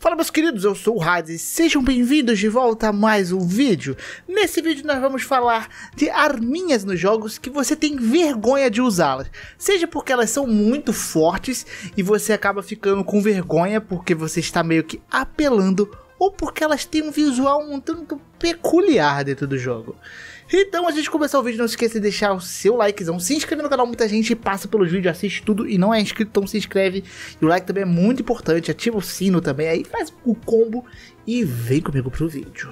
Fala meus queridos, eu sou o Hades e sejam bem-vindos de volta a mais um vídeo. Nesse vídeo nós vamos falar de arminhas nos jogos que você tem vergonha de usá-las. Seja porque elas são muito fortes e você acaba ficando com vergonha porque você está meio que apelando, ou porque elas têm um visual um tanto peculiar dentro do jogo. Então, antes de começar o vídeo, não se esqueça de deixar o seu likezão, se inscrever no canal. Muita gente passa pelos vídeos, assiste tudo e não é inscrito, então se inscreve. E o like também é muito importante, ativa o sino também, aí faz o combo e vem comigo pro vídeo.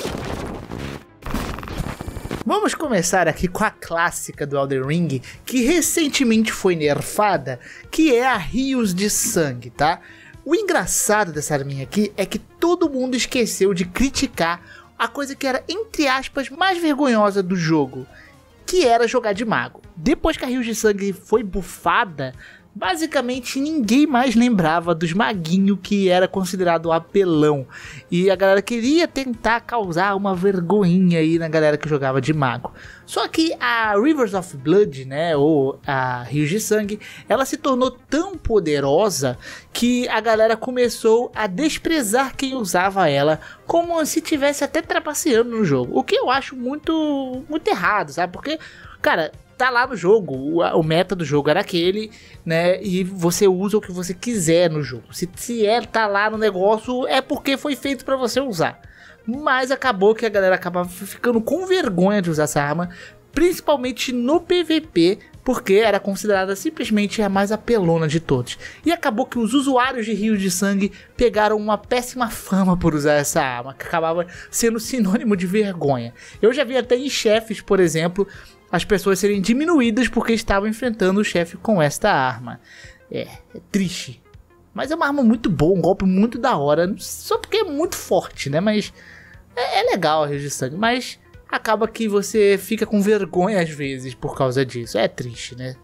Vamos começar aqui com a clássica do Elden Ring, que recentemente foi nerfada, que é a Rios de Sangue, tá? O engraçado dessa arminha aqui é que todo mundo esqueceu de criticar a coisa que era, entre aspas, mais vergonhosa do jogo, que era jogar de mago. Depois que a Rios de Sangue foi bufada, basicamente ninguém mais lembrava dos maguinhos que era considerado apelão. E a galera queria tentar causar uma vergonhinha aí na galera que jogava de mago. Só que a Rivers of Blood, né, ou a Rios de Sangue, ela se tornou tão poderosa que a galera começou a desprezar quem usava ela, como se tivesse até trapaceando no jogo. O que eu acho muito errado, sabe? Porque, cara, tá lá no jogo, o meta do jogo era aquele, né, e você usa o que você quiser no jogo. Se tá lá no negócio, é porque foi feito pra você usar. Mas acabou que a galera acabava ficando com vergonha de usar essa arma, principalmente no PVP, porque era considerada simplesmente a mais apelona de todos. E acabou que os usuários de Rios de Sangue pegaram uma péssima fama por usar essa arma, que acabava sendo sinônimo de vergonha. Eu já vi até em chefes, por exemplo, as pessoas serem diminuídas porque estavam enfrentando o chefe com esta arma. É triste. Mas é uma arma muito boa, um golpe muito da hora, só porque é muito forte, né? Mas é legal a Rios de Sangue, mas acaba que você fica com vergonha às vezes por causa disso. É triste, né?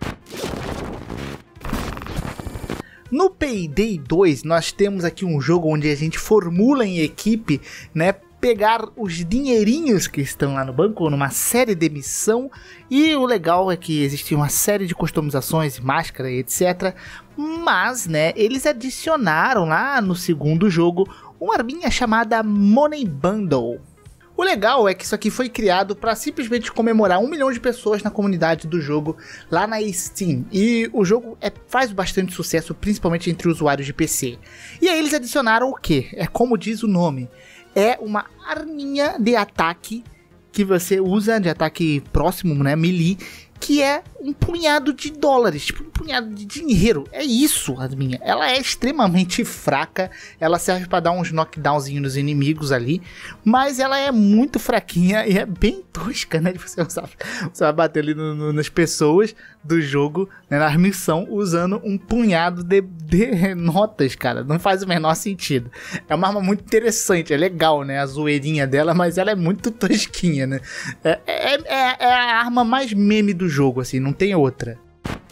No Payday 2 nós temos aqui um jogo onde a gente formula em equipe, né, pegar os dinheirinhos que estão lá no banco numa série de missão. E o legal é que existe uma série de customizações, máscara e etc. Mas, né, eles adicionaram lá no segundo jogo uma arminha chamada Money Bundle. O legal é que isso aqui foi criado para simplesmente comemorar 1 milhão de pessoas na comunidade do jogo lá na Steam. E o jogo faz bastante sucesso, principalmente entre usuários de PC. E aí eles adicionaram o que? É como diz o nome. É uma arminha de ataque que você usa, de ataque próximo, né, melee, que é um punhado de dólares, tipo um punhado de dinheiro. É isso, a arminha. Ela é extremamente fraca, ela serve para dar uns knockdownzinhos nos inimigos ali, mas ela é muito fraquinha e é bem tosca, né, de você usar. Você vai bater ali nas pessoas do jogo, né, na missão, usando um punhado de notas, cara. Não faz o menor sentido. É uma arma muito interessante, é legal, né, a zoeirinha dela, mas ela é muito tosquinha, né. É a arma mais meme do jogo, assim, não tem outra.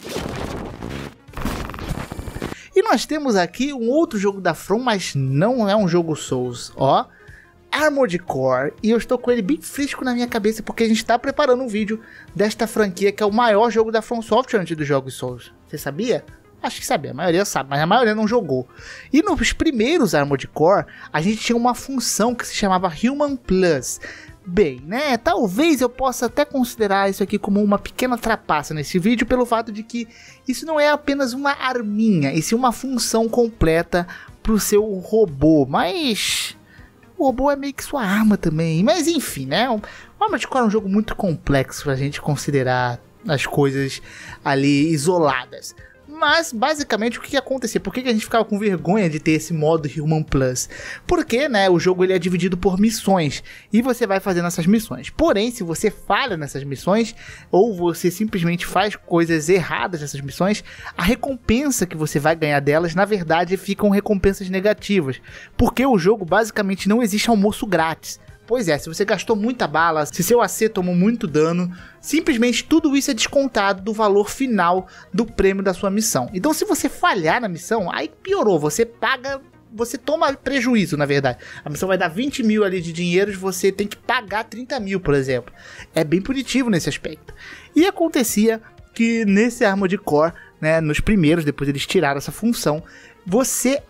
E nós temos aqui um outro jogo da From, mas não é um jogo Souls, ó, Armored Core, e eu estou com ele bem fresco na minha cabeça porque a gente está preparando um vídeo desta franquia que é o maior jogo da From Software antes dos jogos Souls. Você sabia? Acho que sabia, a maioria sabe, mas a maioria não jogou. E nos primeiros Armored Core, a gente tinha uma função que se chamava Human Plus. Bem, né, talvez eu possa até considerar isso aqui como uma pequena trapaça nesse vídeo, pelo fato de que isso não é apenas uma arminha, e sim uma função completa para o seu robô, mas o robô é meio que sua arma também. Mas enfim, né, o Armored Core é um jogo muito complexo para a gente considerar as coisas ali isoladas. Mas, basicamente, o que acontecia? Por que a gente ficava com vergonha de ter esse modo Human Plus? Porque, né, o jogo ele é dividido por missões, e você vai fazendo essas missões. Porém, se você falha nessas missões, ou você simplesmente faz coisas erradas nessas missões, a recompensa que você vai ganhar delas, na verdade, ficam recompensas negativas. Porque o jogo, basicamente, não existe almoço grátis. Pois é, se você gastou muita bala, se seu AC tomou muito dano, simplesmente tudo isso é descontado do valor final do prêmio da sua missão. Então se você falhar na missão, aí piorou, você paga, você toma prejuízo, na verdade. A missão vai dar 20 mil ali de dinheiros, você tem que pagar 30 mil, por exemplo. É bem punitivo nesse aspecto. E acontecia que nesse Armored Core, né, nos primeiros, depois eles tiraram essa função, você ao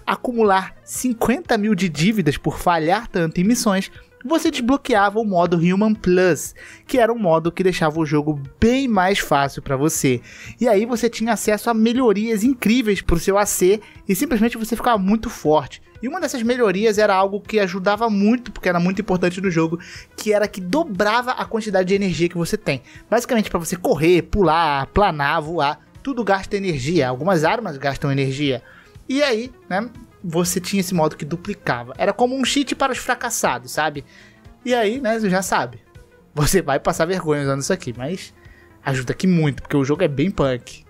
acumular 50 mil de dívidas por falhar tanto em missões, você desbloqueava o modo Human Plus, que era um modo que deixava o jogo bem mais fácil para você. E aí você tinha acesso a melhorias incríveis para o seu AC e simplesmente você ficava muito forte. E uma dessas melhorias era algo que ajudava muito, porque era muito importante no jogo, que era que dobrava a quantidade de energia que você tem. Basicamente para você correr, pular, planar, voar, tudo gasta energia. Algumas armas gastam energia. E aí, né, você tinha esse modo que duplicava. Era como um cheat para os fracassados, sabe? E aí, né, você já sabe. Você vai passar vergonha usando isso aqui, mas ajuda aqui muito, porque o jogo é bem punk.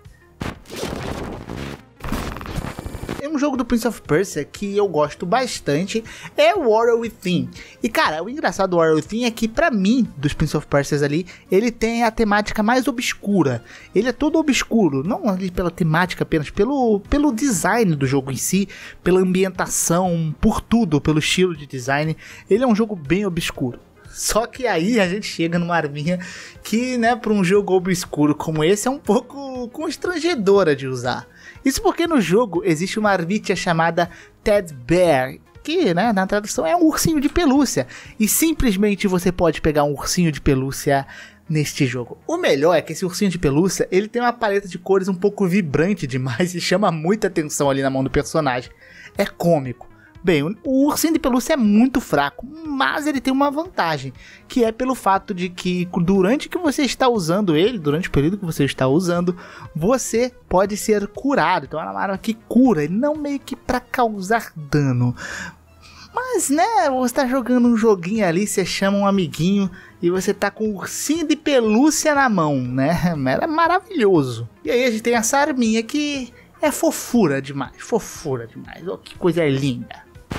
Um jogo do Prince of Persia que eu gosto bastante é o Warrior Within. E cara, o engraçado do Warrior Within é que pra mim, dos Prince of Persia ali, ele tem a temática mais obscura. Ele é todo obscuro, não ali pela temática apenas, pelo design do jogo em si, pela ambientação, por tudo, pelo estilo de design. Ele é um jogo bem obscuro. Só que aí a gente chega numa arminha que, né, para um jogo obscuro como esse é um pouco constrangedora de usar. Isso porque no jogo existe uma arminha chamada Teddy Bear, que, né, na tradução é um ursinho de pelúcia. E simplesmente você pode pegar um ursinho de pelúcia neste jogo. O melhor é que esse ursinho de pelúcia, ele tem uma paleta de cores um pouco vibrante demais e chama muita atenção ali na mão do personagem. É cômico. Bem, o ursinho de pelúcia é muito fraco, mas ele tem uma vantagem, que é pelo fato de que durante que você está usando ele, durante o período que você está usando, você pode ser curado. Então é uma arma que cura, e não meio que para causar dano. Mas, né, você está jogando um joguinho ali, você chama um amiguinho e você tá com um ursinho de pelúcia na mão, né? É maravilhoso. E aí a gente tem essa arminha que é fofura demais, oh, que coisa linda.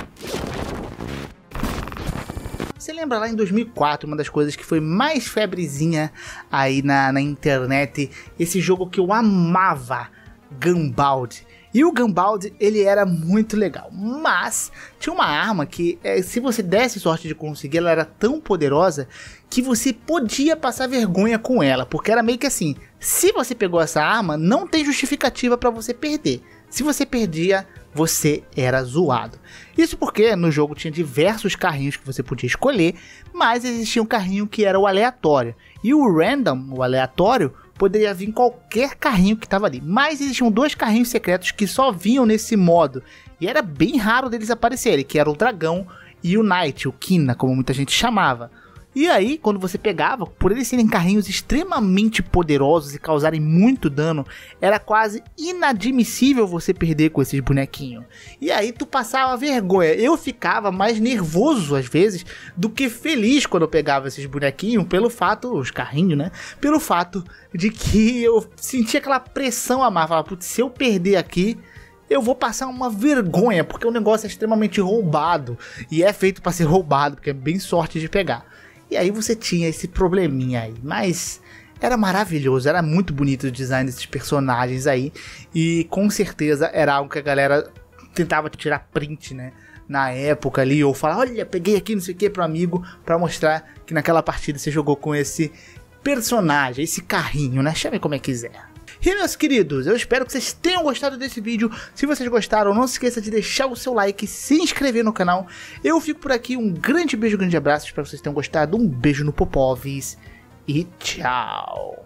Você lembra lá em 2004, uma das coisas que foi mais febrezinha aí na internet, esse jogo que eu amava, Gunbound. E o Gunbound, ele era muito legal, mas tinha uma arma que, se você desse sorte de conseguir, ela era tão poderosa que você podia passar vergonha com ela, porque era meio que assim, se você pegou essa arma, não tem justificativa para você perder. Se você perdia, você era zoado. Isso porque no jogo tinha diversos carrinhos que você podia escolher, mas existia um carrinho que era o aleatório. E o random, o aleatório, poderia vir qualquer carrinho que estava ali. Mas existiam dois carrinhos secretos que só vinham nesse modo. E era bem raro deles aparecerem, que era o dragão e o knight, o Kina, como muita gente chamava. E aí, quando você pegava, por eles serem carrinhos extremamente poderosos e causarem muito dano, era quase inadmissível você perder com esses bonequinhos. E aí tu passava vergonha. Eu ficava mais nervoso às vezes do que feliz quando eu pegava esses bonequinhos, pelo fato, os carrinhos, né? Pelo fato de que eu sentia aquela pressão a mais. Falava, putz, se eu perder aqui, eu vou passar uma vergonha, porque o negócio é extremamente roubado. E é feito para ser roubado, porque é bem sorte de pegar. E aí você tinha esse probleminha aí, mas era maravilhoso, era muito bonito o design desses personagens aí. E com certeza era algo que a galera tentava tirar print, né, na época ali, ou falar, olha, peguei aqui não sei o que pro amigo, pra mostrar que naquela partida você jogou com esse personagem, esse carrinho, né, chame como é que quiser. E meus queridos, eu espero que vocês tenham gostado desse vídeo. Se vocês gostaram, não se esqueça de deixar o seu like, se inscrever no canal. Eu fico por aqui, um grande beijo, grande abraço, espero que vocês tenham gostado. Um beijo no Popovis e tchau.